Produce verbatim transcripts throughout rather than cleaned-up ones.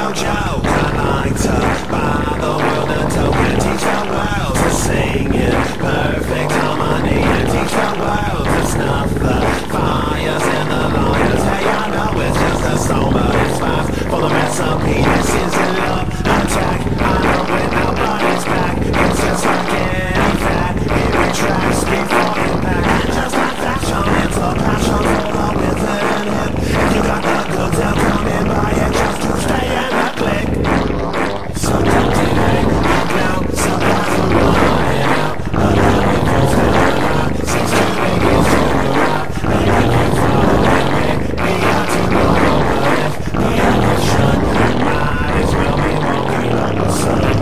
no joke. I like to buy the world a token, teach the world to sing in perfect harmony, and teach the world to snuff the fires and the liars. Hey, I know it's just a song, but it's fast for the recipe. This is a love attack. I know when nobody's back. It's just like any fat. It retracts before impact. Just like fashion, it's a passion for the wizard and hip. If you got the goods, they'll come in by it just to stay in the click. So don't delay now. Sometimes we're running out. But now we can stand around. Seems too big, it's too loud. Maybe you follow me. We got to know, but if we have to shut, we might as well be walking on the sun.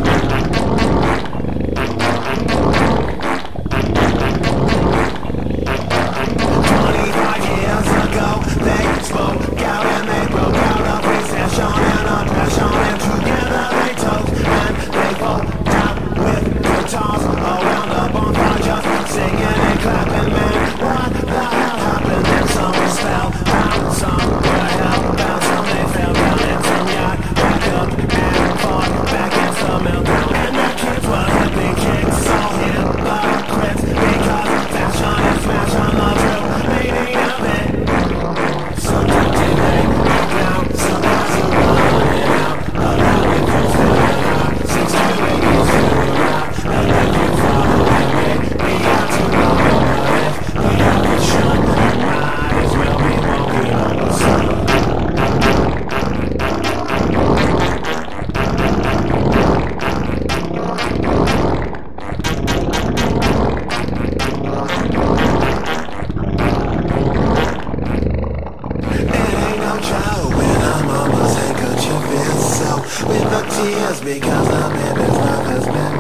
Twenty-five years ago, they spoke out and they broke out of recession and oppression, and together they took and they fought out with guitars around a bonfire, just singing and clapping. Man, what the hell happened? Then someone fell out, some were hellbound, some they fell down, and some got back up and fought back against the meltdown. And the kids were hippie kicks, all hypocrites, because fashion is fashion, the true meaning of it. So don't delay now, sometimes you're running out. But now we can feel it out. Seems too big, it's too loud. And if you follow me, we got to know, but if we have to shut, we might as well be walking on the sun. With the tears, because the baby's love has been